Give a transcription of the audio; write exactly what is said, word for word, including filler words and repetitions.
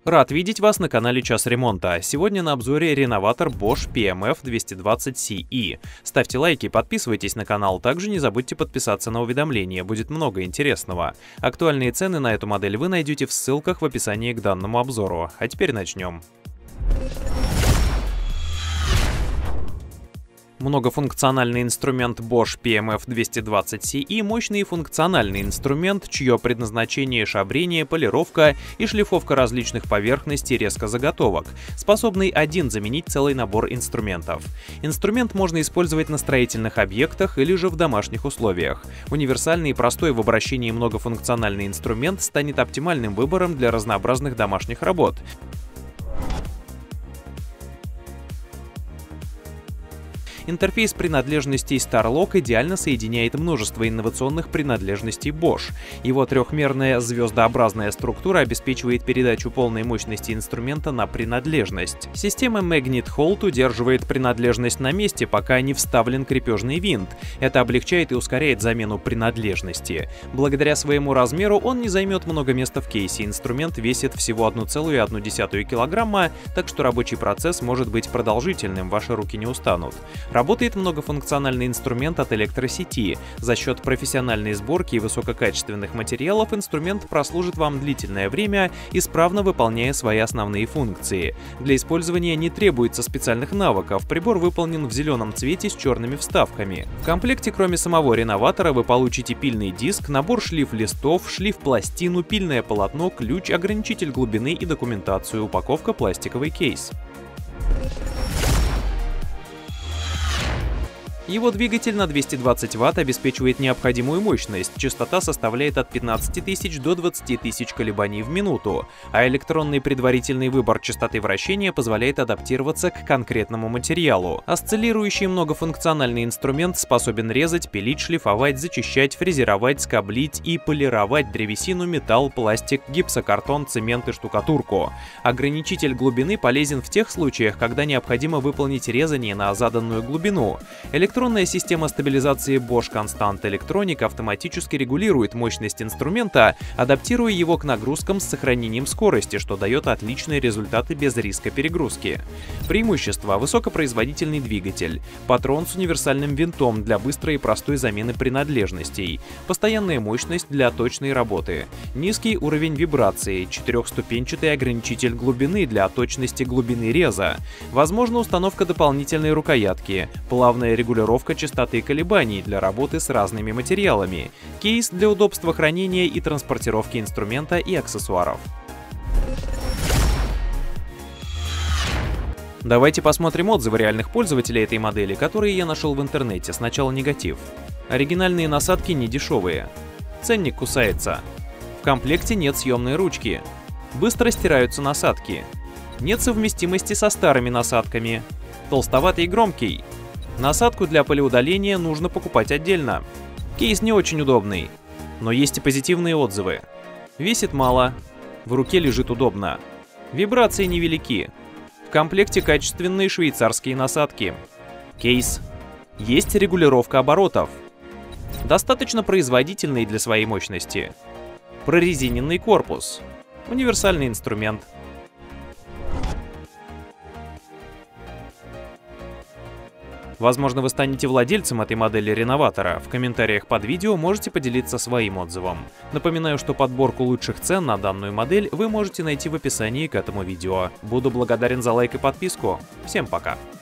Рад видеть вас на канале Час ремонта. Сегодня на обзоре реноватор Bosch пи эм эф двести двадцать си и. Ставьте лайки, подписывайтесь на канал, также не забудьте подписаться на уведомления, будет много интересного. Актуальные цены на эту модель вы найдете в ссылках в описании к данному обзору. А теперь начнем. Многофункциональный инструмент Bosch пи эм эф двести двадцать си и – мощный и функциональный инструмент, чье предназначение – шабрение, полировка и шлифовка различных поверхностей резкозаготовок, способный один заменить целый набор инструментов. Инструмент можно использовать на строительных объектах или же в домашних условиях. Универсальный и простой в обращении многофункциональный инструмент станет оптимальным выбором для разнообразных домашних работ. Интерфейс принадлежностей StarLock идеально соединяет множество инновационных принадлежностей Bosch. Его трехмерная звездообразная структура обеспечивает передачу полной мощности инструмента на принадлежность. Система Magnet Hold удерживает принадлежность на месте, пока не вставлен крепежный винт. Это облегчает и ускоряет замену принадлежности. Благодаря своему размеру он не займет много места в кейсе. Инструмент весит всего одна целая одна десятая килограмма, так что рабочий процесс может быть продолжительным, ваши руки не устанут. Работает многофункциональный инструмент от электросети. За счет профессиональной сборки и высококачественных материалов инструмент прослужит вам длительное время, исправно выполняя свои основные функции. Для использования не требуется специальных навыков, прибор выполнен в зеленом цвете с черными вставками. В комплекте, кроме самого реноватора, вы получите пильный диск, набор шлиф-листов, шлиф-пластину, пильное полотно, ключ, ограничитель глубины и документацию, упаковка, пластиковый кейс. Его двигатель на двести двадцать ватт обеспечивает необходимую мощность, частота составляет от пятнадцати тысяч до двадцати тысяч колебаний в минуту, а электронный предварительный выбор частоты вращения позволяет адаптироваться к конкретному материалу. Осциллирующий многофункциональный инструмент способен резать, пилить, шлифовать, зачищать, фрезеровать, скоблить и полировать древесину, металл, пластик, гипсокартон, цемент и штукатурку. Ограничитель глубины полезен в тех случаях, когда необходимо выполнить резание на заданную глубину. Электронная система стабилизации Bosch Constant Electronic автоматически регулирует мощность инструмента, адаптируя его к нагрузкам с сохранением скорости, что дает отличные результаты без риска перегрузки. Преимущество: высокопроизводительный двигатель, патрон с универсальным винтом для быстрой и простой замены принадлежностей, постоянная мощность для точной работы, низкий уровень вибрации, четырехступенчатый ограничитель глубины для точности глубины реза, возможна установка дополнительной рукоятки, плавная регулировка частоты колебаний для работы с разными материалами, кейс для удобства хранения и транспортировки инструмента и аксессуаров. Давайте посмотрим отзывы реальных пользователей этой модели, которые я нашел в интернете. Сначала негатив. Оригинальные насадки не дешевые. Ценник кусается. В комплекте нет съемной ручки. Быстро стираются насадки. Нет совместимости со старыми насадками. Толстоватый и громкий. Насадку для пылеудаления нужно покупать отдельно. Кейс не очень удобный, но есть и позитивные отзывы. Весит мало, в руке лежит удобно. Вибрации невелики. В комплекте качественные швейцарские насадки. Кейс. Есть регулировка оборотов. Достаточно производительный для своей мощности. Прорезиненный корпус. Универсальный инструмент. Возможно, вы станете владельцем этой модели реноватора. В комментариях под видео можете поделиться своим отзывом. Напоминаю, что подборку лучших цен на данную модель вы можете найти в описании к этому видео. Буду благодарен за лайк и подписку. Всем пока!